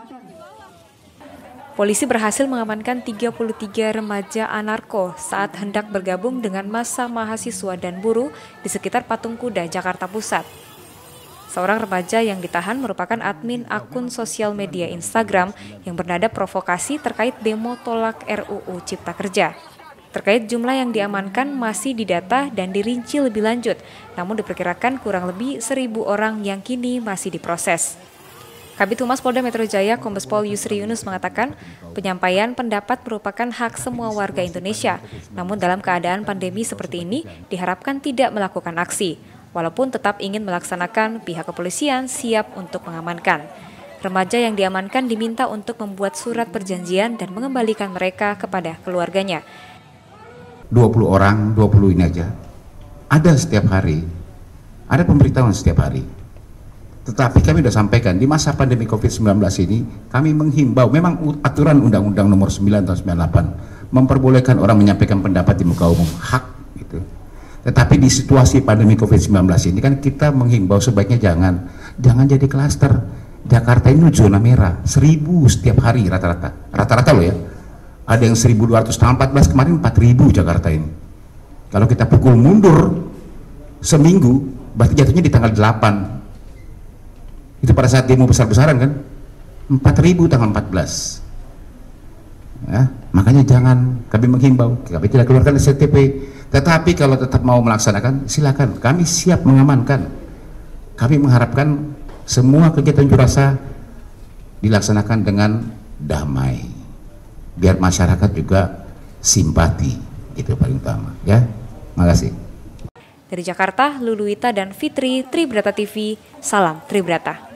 Polisi berhasil mengamankan 33 remaja anarko saat hendak bergabung dengan massa mahasiswa dan buruh di sekitar Patung Kuda, Jakarta Pusat. Seorang remaja yang ditahan merupakan admin akun sosial media Instagram yang bernada provokasi terkait demo tolak RUU Cipta Kerja. Terkait jumlah yang diamankan masih didata dan dirinci lebih lanjut, namun diperkirakan kurang lebih 1.000 orang yang kini masih diproses. Kabid Humas Polda Metro Jaya Kombes Pol Yusri Yunus mengatakan penyampaian pendapat merupakan hak semua warga Indonesia, namun dalam keadaan pandemi seperti ini diharapkan tidak melakukan aksi. Walaupun tetap ingin melaksanakan, pihak kepolisian siap untuk mengamankan. Remaja yang diamankan diminta untuk membuat surat perjanjian dan mengembalikan mereka kepada keluarganya. 20 orang, 20 ini aja, ada setiap hari, ada pemberitahuan setiap hari. Tetapi kami sudah sampaikan, di masa pandemi COVID-19 ini, kami menghimbau, memang aturan Undang-Undang Nomor 9 tahun 98 memperbolehkan orang menyampaikan pendapat di muka umum, hak gitu. Tetapi di situasi pandemi COVID-19 ini kan kita menghimbau sebaiknya jangan jadi klaster. Jakarta ini zona merah, 1.000 setiap hari rata-rata loh ya. Ada yang 1.200, tanggal 14 kemarin 4.000 Jakarta ini. Kalau kita pukul mundur seminggu, berarti jatuhnya di tanggal 8. Itu pada saat demo besar-besaran kan, 4.000 tanggal 14. Ya, makanya jangan, kami menghimbau, kami tidak keluarkan STP. Tetapi kalau tetap mau melaksanakan, silakan, kami siap mengamankan. Kami mengharapkan semua kegiatan unjuk rasa dilaksanakan dengan damai, biar masyarakat juga simpati, itu paling utama. Ya, makasih. Dari Jakarta, Luluita dan Fitri, Tribrata TV, salam Tribrata.